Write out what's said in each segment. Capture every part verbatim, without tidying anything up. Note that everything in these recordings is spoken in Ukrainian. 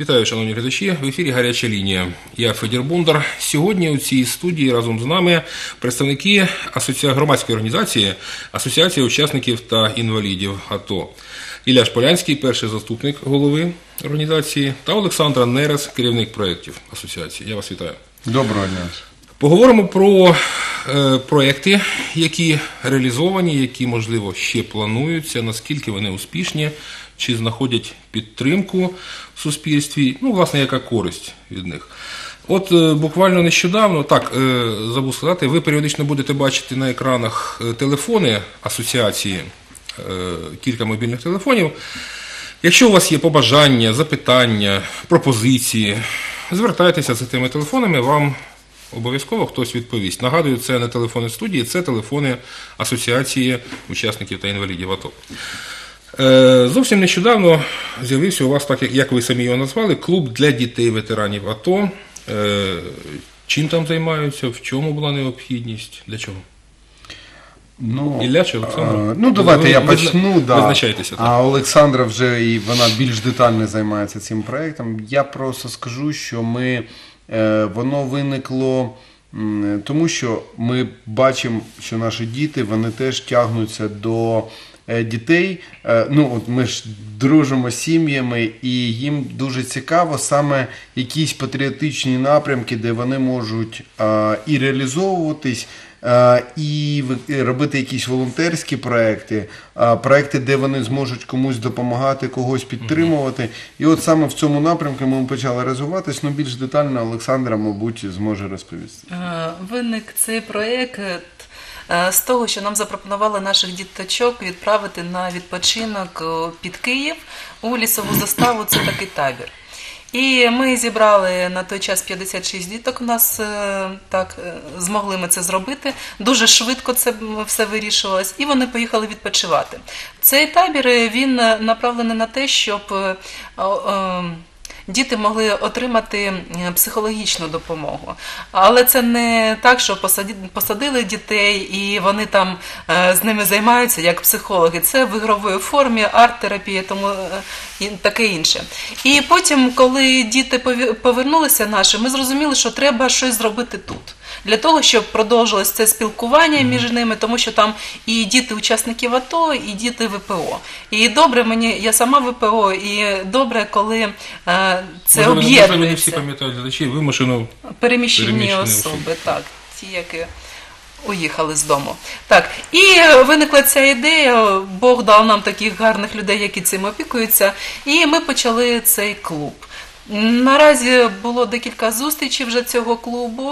Вітаю, шановні глядачі. В ефірі «Гаряча лінія». Я Федір Бондар. Сьогодні у цій студії разом з нами представники асоці... громадської організації Асоціація учасників та інвалідів АТО. Ілля Шполянський, перший заступник голови організації, та Олександра Нерес, керівник проєктів асоціації. Я вас вітаю. Доброго дня. Поговоримо про е, проєкти, які реалізовані, які, можливо, ще плануються, наскільки вони успішні, чи знаходять підтримку в суспільстві, ну, власне, яка користь від них. От е, буквально нещодавно, так, е, забув сказати, ви періодично будете бачити на екранах телефони асоціації, е, кілька мобільних телефонів. Якщо у вас є побажання, запитання, пропозиції, звертайтеся за тими телефонами, вам обов'язково хтось відповість. Нагадую, це не телефони студії, це телефони Асоціації учасників та інвалідів АТО. Е, зовсім нещодавно з'явився у вас, так як ви самі його назвали, клуб для дітей-ветеранів АТО. Е, чим там займаються, в чому була необхідність, для чого? Ну, Ілля чи Олександр? Ну, давайте ви, я ви, почну. Ви, да. Визначайтеся. Так. А Олександра вже і вона більш детально займається цим проєктом. Я просто скажу, що ми, е, воно виникло, м, тому що ми бачимо, що наші діти, вони теж тягнуться до е, дітей. Е, ну, от ми ж дружимо з сім'ями, і їм дуже цікаво саме якісь патріотичні напрямки, де вони можуть е, і реалізовуватись, і робити якісь волонтерські проекти, проекти, де вони зможуть комусь допомагати, когось підтримувати. І от саме в цьому напрямку ми почали розвиватись, але більш детально Олександра, мабуть, зможе розповісти. Виник цей проєкт з того, що нам запропонували наших діточок відправити на відпочинок під Київ у лісову заставу, це такий табір. І ми зібрали на той час п'ятдесят шість діток, у нас так змогли ми це зробити. Дуже швидко це все вирішувалось, і вони поїхали відпочивати. Цей табір, він направлений на те, щоб діти могли отримати психологічну допомогу. Але це не так, що посадили дітей і вони там з ними займаються як психологи. Це в ігровій формі, арт-терапія, тому таке інше. І потім, коли діти повернулися наші, ми зрозуміли, що треба щось зробити тут. Для того, щоб продовжилось це спілкування між ними, тому що там і діти учасників АТО, і діти ВПО. І добре мені, я сама ВПО, і добре, коли е, це Можливо, об'єднується. Можливо, не всі пам'ятають глядачі, вимушено переміщені, переміщені особи, особи, так, ті, які уїхали з дому. Так, і виникла ця ідея, Бог дав нам таких гарних людей, які цим опікуються, і ми почали цей клуб. Наразі було декілька зустрічей вже цього клубу,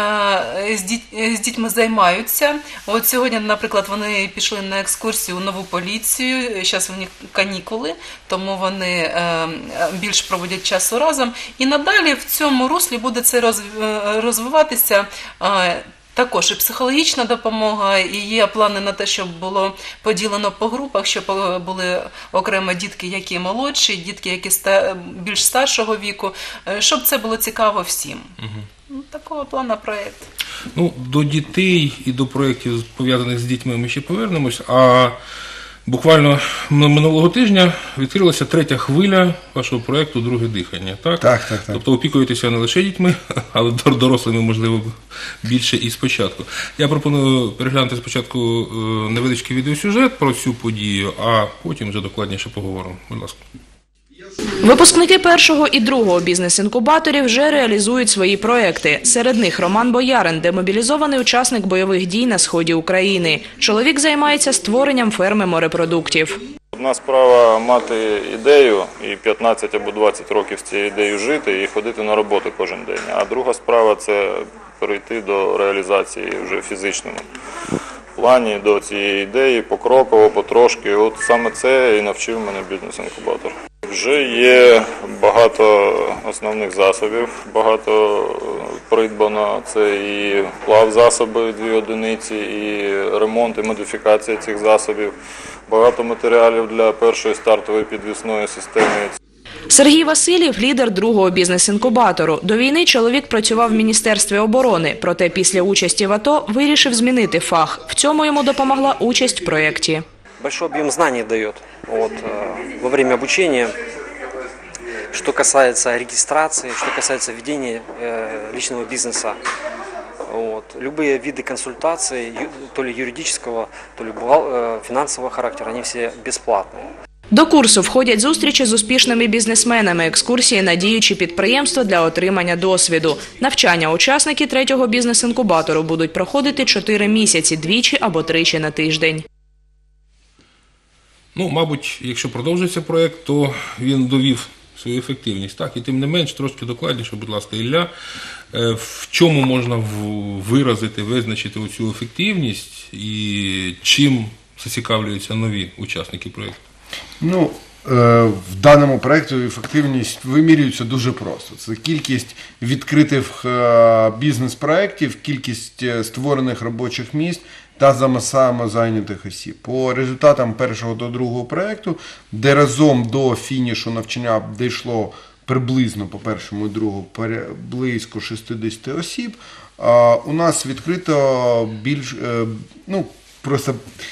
з дітьми займаються. От сьогодні, наприклад, вони пішли на екскурсію у Нову поліцію, зараз у них канікули, тому вони більш проводять часу разом. І надалі в цьому руслі буде це розвиватися. Також і психологічна допомога, і є плани на те, щоб було поділено по групах, щоб були окремо дітки, які молодші, дітки, які більш старшого віку, щоб це було цікаво всім. Угу. Такого плану проєкт. Ну, до дітей і до проєктів, пов'язаних з дітьми, ми ще повернемось, а буквально минулого тижня відкрилася третя хвиля вашого проєкту «Друге дихання». Так? Так, так, так. Тобто опікуєтеся не лише дітьми, але дорослими, можливо, більше і спочатку. Я пропоную переглянути спочатку невеличкий відеосюжет про цю подію, а потім вже докладніше поговоримо. Будь ласка. Випускники першого і другого бізнес-інкубаторів вже реалізують свої проекти. Серед них Роман Боярин, демобілізований учасник бойових дій на сході України. Чоловік займається створенням ферми морепродуктів. Одна справа мати ідею і п'ятнадцять або двадцять років з цією ідеєю жити і ходити на роботу кожен день. А друга справа – це перейти до реалізації вже фізичному плані, до цієї ідеї, покроково, потрошки. От саме це і навчив мене бізнес-інкубатор. Вже є багато основних засобів, багато придбано. Це і плавзасоби, дві одиниці, і ремонт, і модифікація цих засобів. Багато матеріалів для першої стартової підвісної системи. Сергій Васильєв – лідер другого бізнес-інкубатору. До війни чоловік працював в Міністерстві оборони, проте після участі в АТО вирішив змінити фах. В цьому йому допомогла участь в проєкті. Большой объем знаний дает. Вот, во время обучения что касается регистрации, что касается ведения э, личного бизнеса. Вот. Любые виды консультаций, ю- то ли юридического, то ли бухгал- э, финансового характера, они все бесплатные. До курсу входять зустрічі з успішними бізнесменами, екскурсії на діючі підприємства для отримання досвіду. Навчання учасники третього бізнес-інкубатору будуть проходити чотири місяці, двічі або тричі на тиждень. Ну, мабуть, якщо продовжується проєкт, то він довів свою ефективність. Так, і тим не менш, трошки докладніше, будь ласка, Ілля, е, в чому можна в- виразити, визначити оцю ефективність і чим зацікавлюються нові учасники проєкту? Ну, е, в даному проєкті ефективність вимірюється дуже просто. Це кількість відкритих е, бізнес-проєктів, кількість е, створених робочих місць та самозайнятих осіб. По результатам першого до другого проєкту, де разом до фінішу навчання дійшло приблизно по першому і другому пере- близько шістдесят осіб, а, у нас відкрито більш, е, ну, просто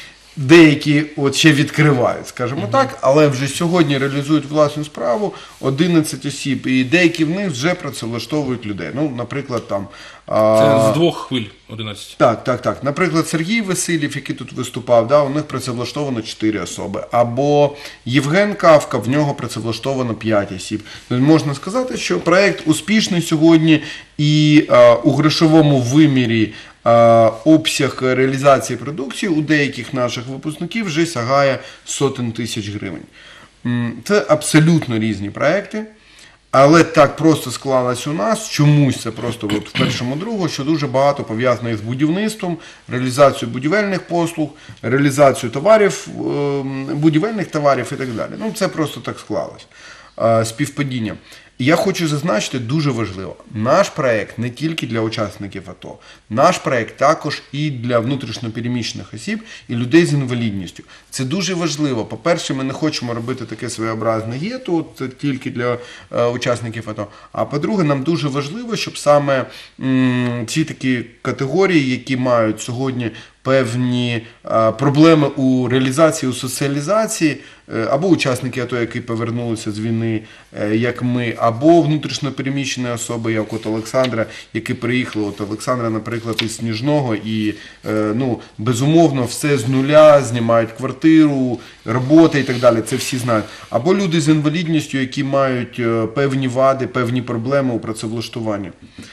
деякі от ще відкривають, скажімо так, але вже сьогодні реалізують власну справу одинадцять осіб, і деякі в них вже працевлаштовують людей. Ну, наприклад, там... Це а, з двох хвиль одинадцять. так, так, так. Наприклад, Сергій Васильєв, який тут виступав, да, у них працевлаштовано чотири особи. Або Євген Кавка, в нього працевлаштовано п'ять осіб. Тобто можна сказати, що проєкт успішний сьогодні і е, у грошовому вимірі е, обсяг реалізації продукції у деяких наших випускників вже сягає сотень тисяч гривень. М, Це абсолютно різні проєкти. Але так просто склалось у нас, чомусь це просто от в першому другу, що дуже багато пов'язано з будівництвом, реалізацією будівельних послуг, реалізацією товарів, ем, будівельних товарів і так далі. Ну, це просто так склалось. Е, Співпадіння. І я хочу зазначити, дуже важливо, наш проєкт не тільки для учасників АТО, наш проєкт також і для внутрішньопереміщених осіб, і людей з інвалідністю. Це дуже важливо. По-перше, ми не хочемо робити таке своєобразне гетто, от це тільки для е, учасників АТО. А по-друге, нам дуже важливо, щоб саме м, ці такі категорії, які мають сьогодні певні е, проблеми у реалізації, у соціалізації, е, або учасники АТО, які повернулися з війни, е, як ми, або внутрішньопереміщені особи, як от Олександра, які приїхали. От Олександра, наприклад, із Сніжного, і е, ну, безумовно все з нуля, знімають квартиру, робота і так далі, це всі знають. Або люди з інвалідністю, які мають е, певні вади, певні проблеми у працевлаштуванні.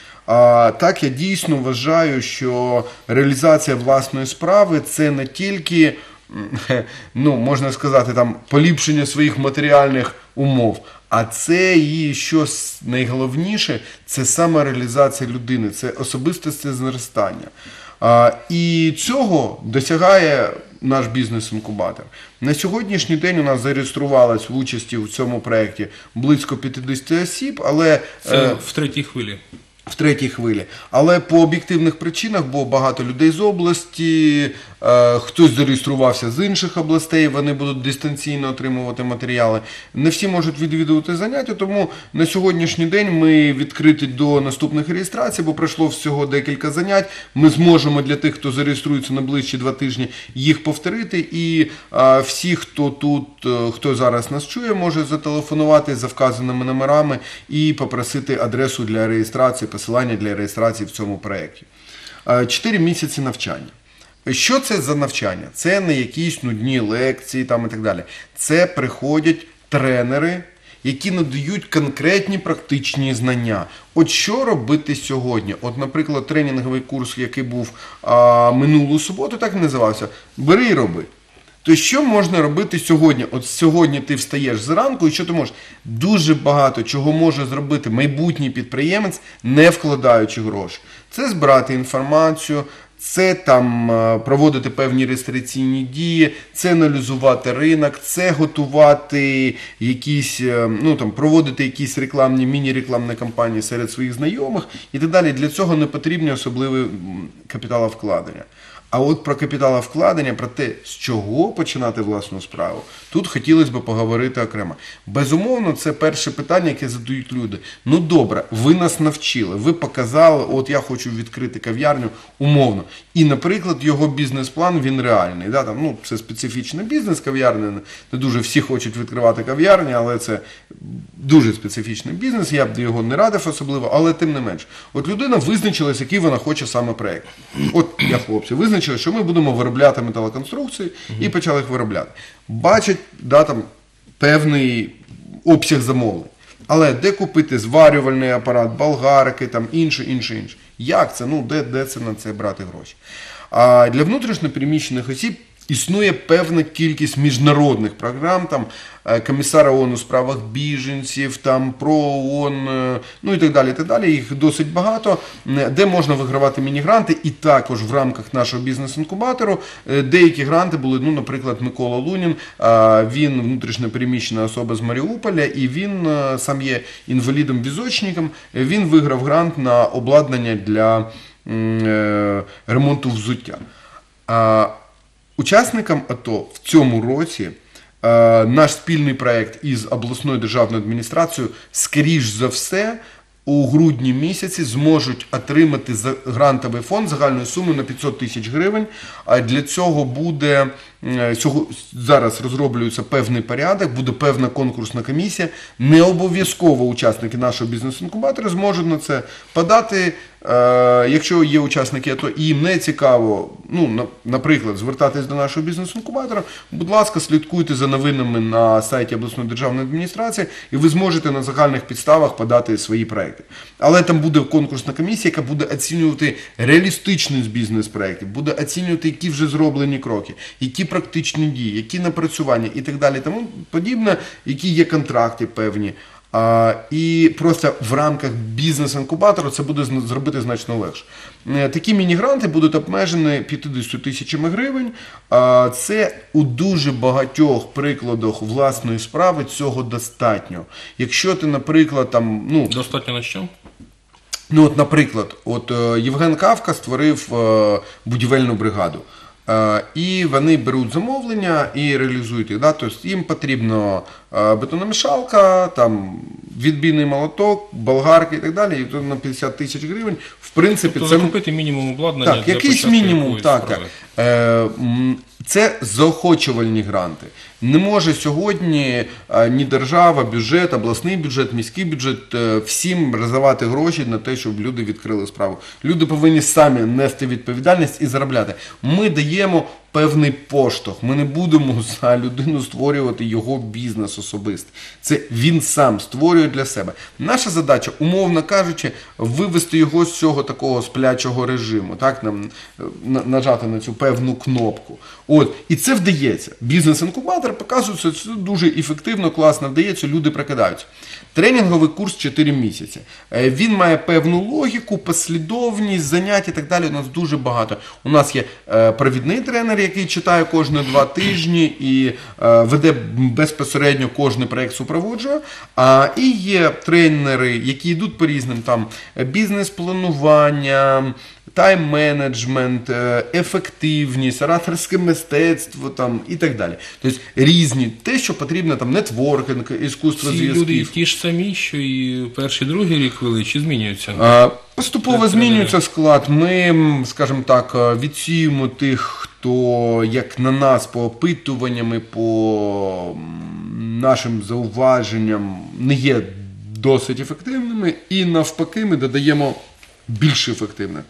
А так, я дійсно вважаю, що реалізація власної справи – це не тільки, ну, можна сказати, там, поліпшення своїх матеріальних умов, а це і, що найголовніше, це самореалізація людини, це особистісне зростання. А, і цього досягає наш бізнес-інкубатор. На сьогоднішній день у нас зареєструвалось в участі в цьому проєкті близько п'ятдесят осіб, але... Це е, в третій хвилі. в третій хвилі. Але по об'єктивних причинах, бо багато людей з області, е, хтось зареєструвався з інших областей, вони будуть дистанційно отримувати матеріали. Не всі можуть відвідувати заняття, тому на сьогоднішній день ми відкриті до наступних реєстрацій, бо пройшло всього декілька занять. Ми зможемо для тих, хто зареєструється на ближчі два тижні, їх повторити. І е, всі, хто тут, е, хто зараз нас чує, може зателефонувати за вказаними номерами і попросити адресу для реєстрації, посилання для реєстрації в цьому проєкті. Чотири місяці навчання. Що це за навчання? Це не якісь нудні лекції там і так далі. Це приходять тренери, які надають конкретні практичні знання. От що робити сьогодні? От, наприклад, тренінговий курс, який був а, минулу суботу, так і називався «Бери і роби». То що можна робити сьогодні? От сьогодні ти встаєш зранку, і що ти можеш? Дуже багато чого може зробити майбутній підприємець, не вкладаючи гроші. Це збирати інформацію, це там проводити певні реєстраційні дії, це аналізувати ринок, це готувати якісь, ну там, проводити якісь рекламні, міні-рекламні кампанії серед своїх знайомих і так далі. Для цього не потрібні особливі капіталовкладення. А от про капіталовкладення, про те, з чого починати власну справу, тут хотілося б поговорити окремо. Безумовно, це перше питання, яке задають люди. Ну добре, ви нас навчили, ви показали, от я хочу відкрити кав'ярню, умовно. І, наприклад, його бізнес-план, він реальний. Да? Там, ну, це специфічний бізнес, кав'ярня, не дуже всі хочуть відкривати кав'ярні, але це дуже специфічний бізнес, я б його не радив особливо, але тим не менш. От людина визначилась, який вона хоче саме проєкт. От я, хлопці, визначили, що ми будемо виробляти металоконструкції і почали їх виробляти. Бачать, да, там, певний обсяг замовлень. Але де купити зварювальний апарат, болгарки, там, інше, інше, інше. Як це? Ну, де, де це на це брати гроші? А для внутрішньопереміщених осіб існує певна кількість міжнародних програм, там, комісара ООН у справах біженців, там, про ООН, ну і так далі, і так далі. Їх досить багато, де можна вигравати міні-гранти. І також в рамках нашого бізнес-інкубатору деякі гранти були, ну, наприклад, Микола Лунін, він внутрішньопереміщена особа з Маріуполя, і він сам є інвалідом-візочником, він виграв грант на обладнання для ремонту взуття. Учасникам АТО в цьому році е, наш спільний проєкт із обласною державною адміністрацією, скоріш за все, у грудні місяці зможуть отримати грантовий фонд загальною сумою на п'ятсот тисяч гривень. А для цього буде, цього, зараз розроблюється певний порядок, буде певна конкурсна комісія. Не обов'язково учасники нашого бізнес-інкубатора зможуть на це подати. Якщо є учасники АТО і їм не цікаво, ну, наприклад, звертатись до нашого бізнес-інкубатора, будь ласка, слідкуйте за новинами на сайті обласної державної адміністрації, і ви зможете на загальних підставах подати свої проекти. Але там буде конкурсна комісія, яка буде оцінювати реалістичність бізнес-проєктів, буде оцінювати, які вже зроблені кроки, які практичні дії, які напрацювання і так далі, тому подібне, які є контракти певні. А, і просто в рамках бізнес-інкубатору це буде зробити значно легше. Такі міні-гранти будуть обмежені п'ятдесятью тисячами гривень. А, це у дуже багатьох прикладах власної справи цього достатньо. Якщо ти, наприклад, там... Ну, достатньо на що? Ну, от, наприклад, от Євген Кавка створив е, будівельну бригаду. І вони беруть замовлення і реалізують їх. Да? Тобто їм потрібно бетономішалка, там, відбійний молоток, болгарки і так далі. І на п'ятдесят тисяч гривень, в принципі, тобто це... закупити мінімум обладнання. Так, для якийсь мінімум, так, так. Це заохочувальні гранти. Не може сьогодні ні держава, бюджет, обласний бюджет, міський бюджет всім роздавати гроші на те, щоб люди відкрили справу. Люди повинні самі нести відповідальність і заробляти. Ми даємо певний поштовх. Ми не будемо за людину створювати його бізнес особистий. Це він сам створює для себе. Наша задача, умовно кажучи, вивести його з цього такого сплячого режиму, так, нам нажати на цю певну кнопку. От, і це вдається. Бізнес-інкубатор показує, що це дуже ефективно, класно вдається, люди прокидаються. Тренінговий курс чотири місяці. Він має певну логіку, послідовність, занять і так далі. У нас дуже багато. У нас є провідний тренер, який читає кожні два тижні і веде безпосередньо кожний проєкт супроводжує. І є тренери, які йдуть по різним, там, бізнес-планування, тайм-менеджмент, ефективність, ораторське мистецтво там, і так далі. Тобто різні, те, що потрібно, там, нетворкінг, іскусство зв'язків. Ці люди ті ж самі, що і перший, другий рік вели, чи змінюються? А, поступово змінюється склад. Ми, скажімо так, відсіюємо тих, хто, як на нас, по опитуванням і по нашим зауваженням не є досить ефективними, і навпаки ми додаємо більш ефективне.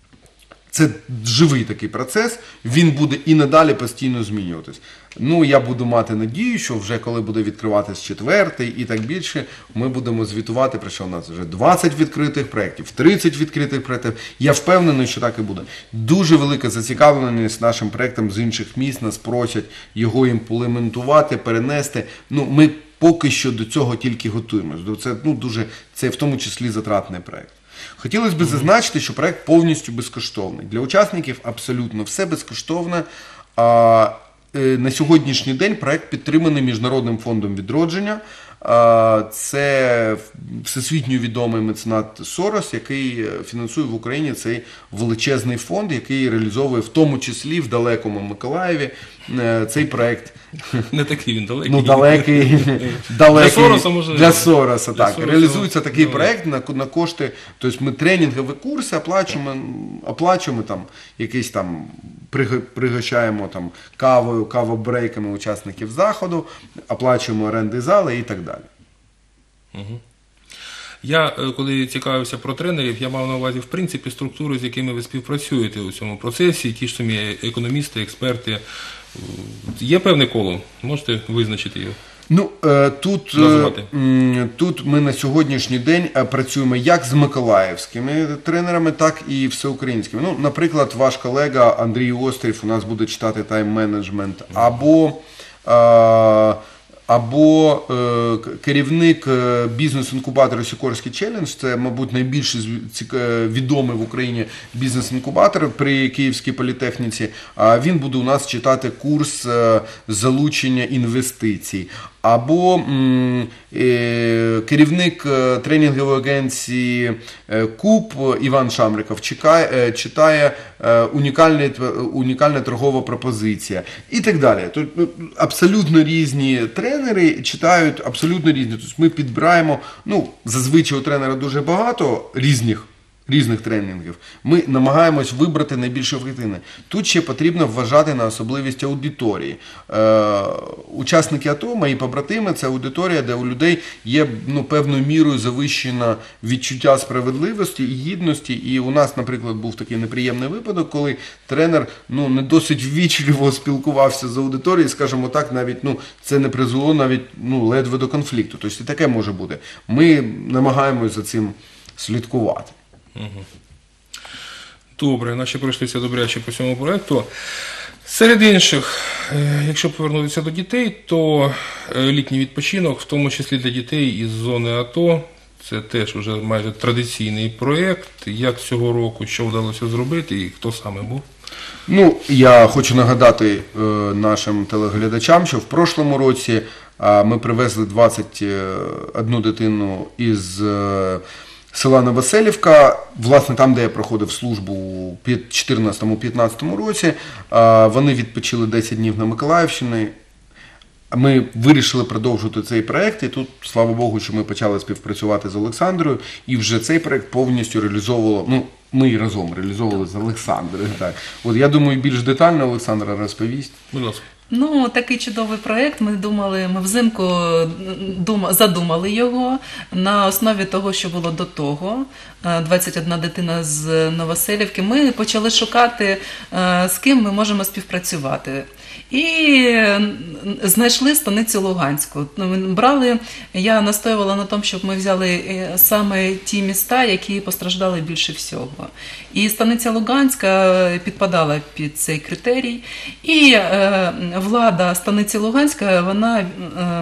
Це живий такий процес, він буде і надалі постійно змінюватись. Ну, я буду мати надію, що вже коли буде відкриватись четвертий і так більше, ми будемо звітувати, про що у нас вже двадцять відкритих проєктів, тридцять відкритих проєктів. Я впевнений, що так і буде. Дуже велика зацікавленість нашим проєктом з інших міст, нас просять його імплементувати, перенести. Ну, ми поки що до цього тільки готуємося. Це, ну, дуже, це в тому числі затратний проєкт. Хотілося б зазначити, що проєкт повністю безкоштовний. Для учасників абсолютно все безкоштовне. А на сьогоднішній день проєкт підтриманий Міжнародним фондом відродження. Це всесвітньо відомий меценат Сорос, який фінансує в Україні цей величезний фонд, який реалізовує в тому числі в далекому Миколаєві цей проект. Не такий він далекий. Ну, далекий, далекий. Для Сороса, може. Для Сороса, Для так. Сороса. Реалізується такий Добре. проект на, на кошти, тобто ми тренінгові курси оплачуємо, оплачуємо там, якісь там, приго- пригощаємо там кавою, кавобрейками учасників заходу, оплачуємо оренди зали і так далі. Я, е, коли цікавився про тренерів, я мав на увазі, в принципі, структуру, з якими ви співпрацюєте у цьому процесі, ті ж самі економісти, експерти. Є певне коло? Можете визначити його? Ну, е, тут, е, Назвати. м, тут ми на сьогоднішній день е, працюємо як з миколаївськими тренерами, так і всеукраїнськими. Ну, наприклад, ваш колега Андрій Острів у нас буде читати тайм-менеджмент, або, е, або е, к- керівник е, бізнес-інкубатору Сікорський челендж, це, мабуть, найбільш відомий в Україні бізнес-інкубатор при Київській політехніці. А він буде у нас читати курс е, залучення інвестицій. Або м, е, керівник е, тренінгової агенції е, КУП Іван Шамриков чекає, е, читає е, унікальний, унікальна торгова пропозиція і так далі. Тут ну, абсолютно різні тренери читають абсолютно різні. Тобто ми підбираємо, ну, зазвичай у тренера дуже багато різних різних тренінгів, ми намагаємось вибрати найбільш ефективне. Тут ще потрібно вважати на особливість аудиторії. Е, учасники АТО, мої побратими, це аудиторія, де у людей є ну, певною мірою завищено відчуття справедливості і гідності. І у нас, наприклад, був такий неприємний випадок, коли тренер ну, не досить ввічливо спілкувався з аудиторією, скажімо так, навіть ну, це не призвело навіть ну, ледве до конфлікту. Тобто і таке може бути. Ми намагаємось за цим слідкувати. Добре, наші пройшлися добряче по цьому проєкту. Серед інших, е, якщо повернутися до дітей, то е, літній відпочинок, в тому числі для дітей із зони АТО, це теж вже майже традиційний проєкт. Як цього року, що вдалося зробити і хто саме був? Ну, я хочу нагадати е, нашим телеглядачам, що в прошлому році е, ми привезли двадцять одну дитину із е, села Новоселівка, власне, там, де я проходив службу у чотирнадцятому-п'ятнадцятому році. Е, вони відпочили десять днів на Миколаївщині. Ми вирішили продовжувати цей проєкт, і тут, слава Богу, що ми почали співпрацювати з Олександрою, і вже цей проєкт повністю реалізовувало, ну, ми разом реалізовували з Олександрою. Так. От я думаю, більш детально Олександра розповість. Будь ласка. Ну, такий чудовий проєкт. Ми думали, ми взимку дума, задумали його на основі того, що було до того. двадцять одна дитина з Новоселівки. Ми почали шукати, з ким ми можемо співпрацювати. І знайшли станицю Луганську. Брали, я настоювала на тому, щоб ми взяли саме ті міста, які постраждали більше всього. І станиця Луганська підпадала під цей критерій. І е, влада станиці Луганська, вона е,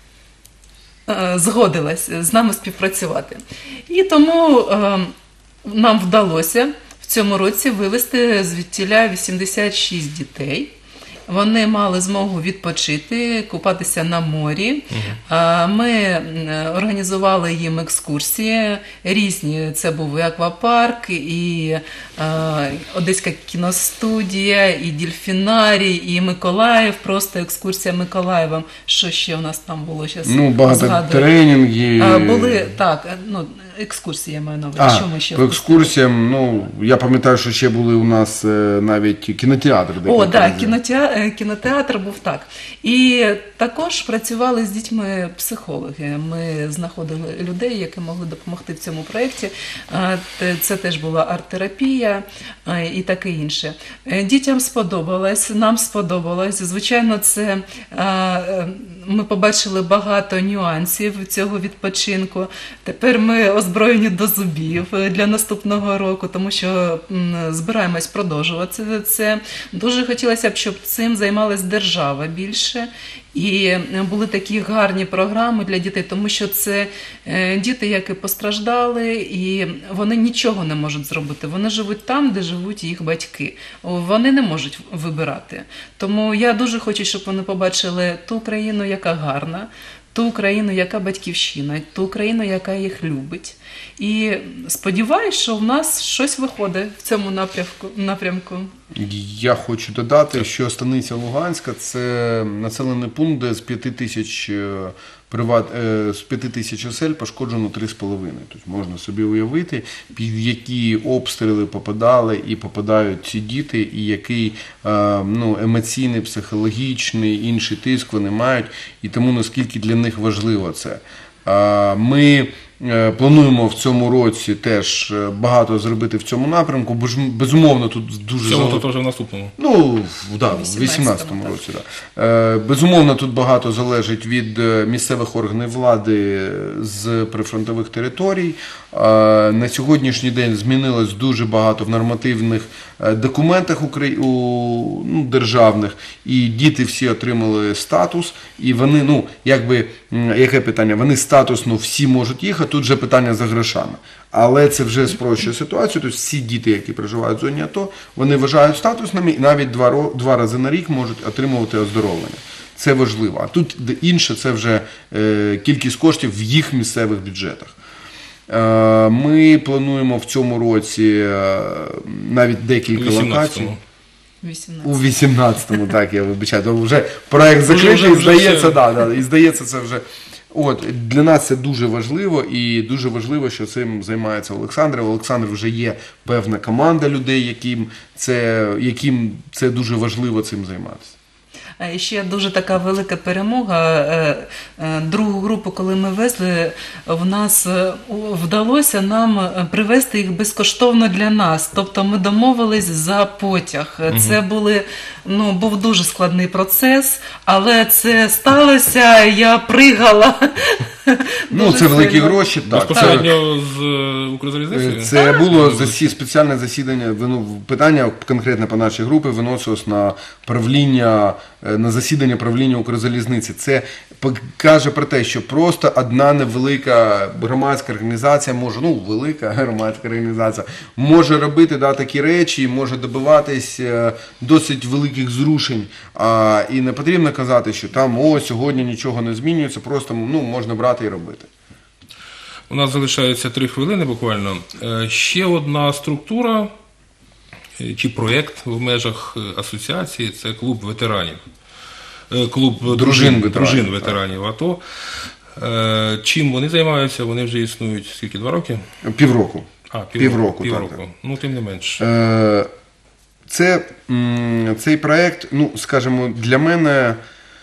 е, згодилась з нами співпрацювати. І тому е, нам вдалося в цьому році вивезти звідтіля вісімдесят шість дітей. Вони мали змогу відпочити, купатися на морі. Ми організували їм екскурсії різні. Це був і аквапарк, і Одеська кіностудія, і дельфінарій, і Миколаїв, просто екскурсія Миколаєвом. Що ще у нас там було? Щас ну, багато згадую. тренінгів. Були, так, ну, екскурсії я маю на увазі. А, що ми ще по екскурсіям, ну, я пам'ятаю, що ще були у нас навіть кінотеатр. О, так, кінотеатр, кінотеатр був так. І також працювали з дітьми психологи. Ми знаходили людей, які могли допомогти в цьому проєкті. Це теж була арт-терапія і таке інше. Дітям сподобалось, нам сподобалось. Звичайно, це ми побачили багато нюансів цього відпочинку. Тепер ми озброєні до зубів для наступного року, тому що збираємось продовжувати це. Дуже хотілося б, щоб цим займалась держава більше. І були такі гарні програми для дітей, тому що це діти, які постраждали, і вони нічого не можуть зробити. Вони живуть там, де живуть їх батьки. Вони не можуть вибирати. Тому я дуже хочу, щоб вони побачили ту країну, яка гарна, ту Україну, яка батьківщина, ту Україну, яка їх любить. І сподіваюся, що в нас щось виходить в цьому напрямку. напрямку. Я хочу додати, що Станиця Луганська – це населений пункт, де з п'яти тисяч приват, з п'яти тисяч осель пошкоджено три з половиною. Тобто можна собі уявити, під які обстріли попадали і попадають ці діти, і який ну, емоційний, психологічний, інший тиск вони мають, і тому наскільки для них важливо це. Ми плануємо в цьому році теж багато зробити в цьому напрямку, бо ж безумовно тут дуже... В цьому, то вже в наступному. Ну, да, в вісімнадцятому році, да. Безумовно, тут багато залежить від місцевих органів влади з прифронтових територій. На сьогоднішній день змінилось дуже багато в нормативних документах у, ну, державних, і діти всі отримали статус, і вони, ну, якби, яке питання? Вони статусно всі можуть їхати, тут вже питання за грошами. Але це вже спрощує ситуацію, тобто всі діти, які проживають в зоні АТО, вони вважають статусними і навіть два, два рази на рік можуть отримувати оздоровлення. Це важливо. А тут інше, це вже е, кількість коштів в їх місцевих бюджетах. Е, ми плануємо в цьому році е, навіть декілька локацій. У вісімнадцятому, так, я вибачаю, то вже проєкт закритий, і здається, да, да, і здається, це вже... От, для нас це дуже важливо, і дуже важливо, що цим займається Олександр. Олександр вже є певна команда людей, яким це, яким це дуже важливо цим займатися. І ще дуже така велика перемога. Другу групу, коли ми везли, в нас вдалося нам привезти їх безкоштовно для нас. Тобто ми домовились за потяг. Угу. Це були, ну, був дуже складний процес, але це сталося, я пригала. Ну, це великі гроші. Так. Безпосередньо з Укрзалізницею? Це було засі... спеціальне засідання, питання конкретно по нашій групі виносилось на правління, на засідання правління Укрзалізниці. Це каже про те, що просто одна невелика громадська організація може, ну, велика громадська організація, може робити, да, такі речі, може добиватись досить великих зрушень. А, і не потрібно казати, що там, о, сьогодні нічого не змінюється, просто, ну, можна брати і робити. У нас залишається три хвилини буквально. Ще одна структура чи проєкт в межах асоціації – це клуб ветеранів. Клуб дружин, дружин ветеранів, дружин ветеранів АТО. Чим вони займаються? Вони вже існують скільки, два роки? Півроку. А, півроку. Півроку, півроку. так, так. Ну, тим не менш. Це, цей проєкт, ну, скажімо, для мене,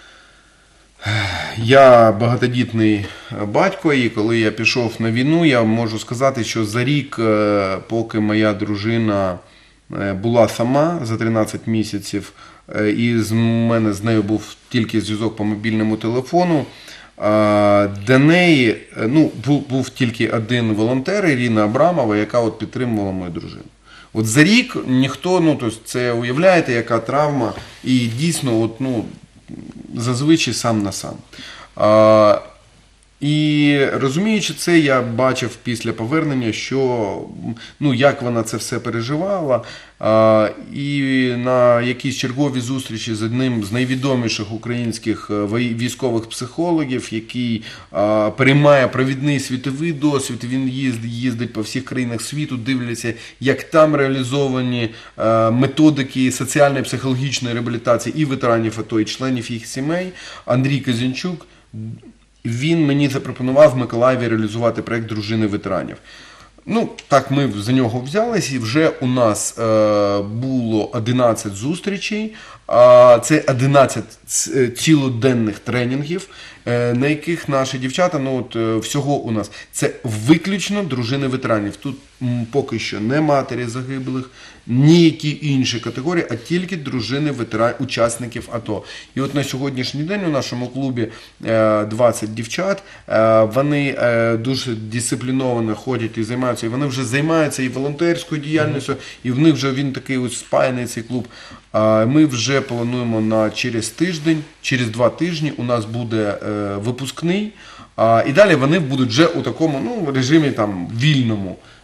я багатодітний батько, і коли я пішов на війну, я можу сказати, що за рік, поки моя дружина була сама, за тринадцять місяців, і з мене з нею був тільки зв'язок по мобільному телефону, для неї, ну, був, був тільки один волонтер, Ірина Абрамова, яка от підтримувала мою дружину. От за рік ніхто, ну, тобто це уявляєте, яка травма, і дійсно, от, ну, зазвичай сам на сам. А, і розуміючи це, я бачив після повернення, що, ну, як вона це все переживала. А, і на якійсь черговій зустрічі з одним з найвідоміших українських військових психологів, який а, переймає провідний світовий досвід, він їздить, їздить по всіх країнах світу, дивляться, як там реалізовані а, методики соціальної психологічної реабілітації і ветеранів АТО, і членів їх сімей, Андрій Казінчук. Він мені запропонував в Миколаєві реалізувати проєкт «Дружини ветеранів». Ну, так ми за нього взялись, і вже у нас е, було одинадцять зустрічей, а це одинадцять цілоденних тренінгів, е, на яких наші дівчата, ну от е, всього у нас, це виключно дружини ветеранів. Тут м, поки що не матері загиблих, ніякі інші категорії, а тільки дружини ветеранів, учасників АТО. І от на сьогоднішній день у нашому клубі е, двадцять дівчат, е, вони е, дуже дисципліновано ходять і займаються, і вони вже займаються і волонтерською діяльністю, і в них вже він такий ось спаяний цей клуб. Ми вже плануємо на через тиждень, через два тижні у нас буде е, випускний, а, і далі вони будуть вже у такому, ну, режимі там вільному.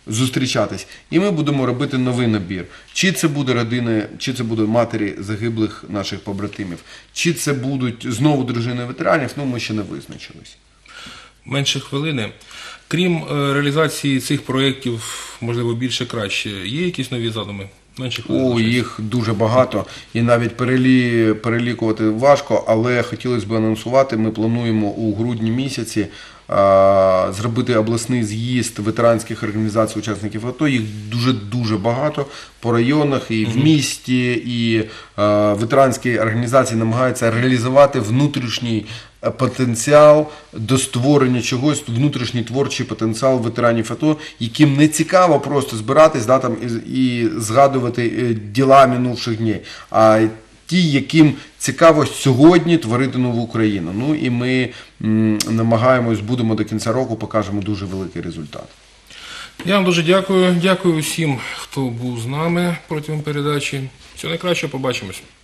зустрічатись. І ми будемо робити новий набір. Чи це буде родини, чи це будуть матері загиблих наших побратимів, чи це будуть знову дружини ветеранів, ну ми ще не визначились. Менше хвилини. Крім е, реалізації цих проєктів, можливо, більше краще, є якісь нові задуми? Менше хвилин. О, їх дуже багато, і навіть перелі, перелікувати важко, але хотілося б анонсувати, ми плануємо у грудні місяці а, зробити обласний з'їзд ветеранських організацій учасників АТО. Їх дуже-дуже багато по районах і в місті, і а, ветеранські організації намагаються реалізувати внутрішній потенціал до створення чогось, внутрішній творчий потенціал ветеранів АТО, яким не цікаво просто збиратись, да, там, і, і згадувати діла минувших днів, а ті, яким цікаво сьогодні творити нову Україну. Ну і ми м, намагаємось, будемо до кінця року, покажемо дуже великий результат. Я вам дуже дякую. Дякую усім, хто був з нами протягом передачі. Всього найкращого, побачимось.